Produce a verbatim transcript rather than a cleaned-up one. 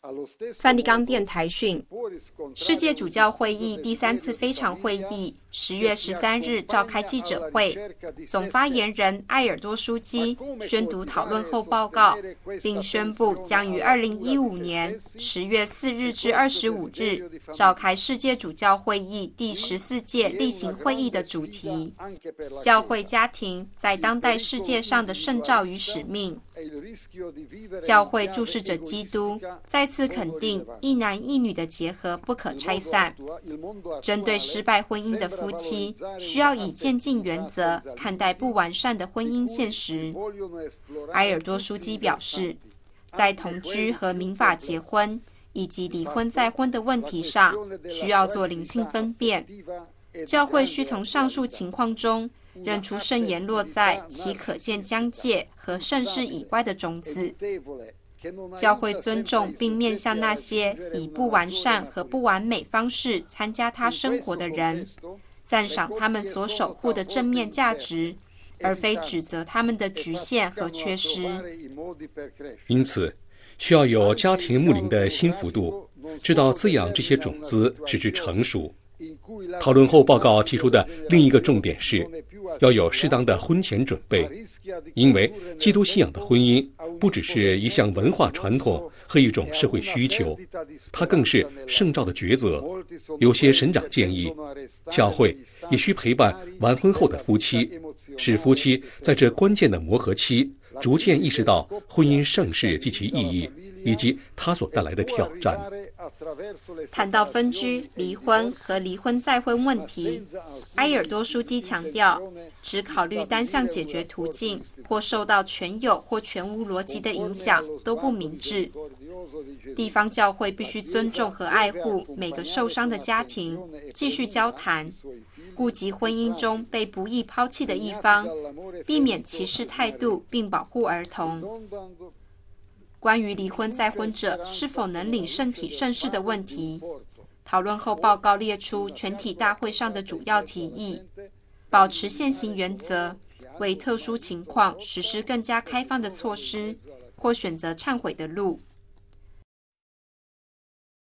梵蒂冈电台讯，世界主教会议第三次非常会议十月十三日召开记者会，总发言人埃尔多枢机宣读讨论后报告，并宣布将于二零一五年十月四日至二十五日召开世界主教会议第十四届例行会议的主题：教会家庭在当代世界上的圣召与使命。教会注视着基督，再次肯定一男一女的结合不可拆散。针对失败婚姻的夫妻，需要以渐进原则看待不完善的婚姻现实。埃尔多枢机表示，在同居和民法结婚以及离婚再婚的问题上，需要做灵性分辨。教会需从上述情况中认出圣言落在其可见疆界和圣事以外的种子。教会尊重并面向那些以不完善和不完美方式参加他生活的人，赞赏他们所守护的正面价值，而非指责他们的局限和缺失。 因此，需要有家庭牧灵的新幅度，知道滋养这些种子，使之成熟。讨论后报告提出的另一个重点是，要有适当的婚前准备，因为基督信仰的婚姻不只是一项文化传统和一种社会需求，它更是圣召的抉择。有些神长建议，教会也需陪伴完婚后的夫妻，使夫妻在这关键的磨合期逐渐意识到婚姻盛事及其意义，以及它所带来的挑战。 谈到分居、离婚和离婚再婚问题，埃尔多枢机强调，只考虑单项解决途径或受到全有或全无逻辑的影响都不明智。地方教会必须尊重和爱护每个受伤的家庭，继续交谈，顾及婚姻中被不易抛弃的一方，避免歧视态度，并保护儿童。关于离婚再婚者是否能领圣体圣事的问题，讨论后报告列出全体大会上的主要提议：保持现行原则，为特殊情况实施更加开放的措施，或选择忏悔的路。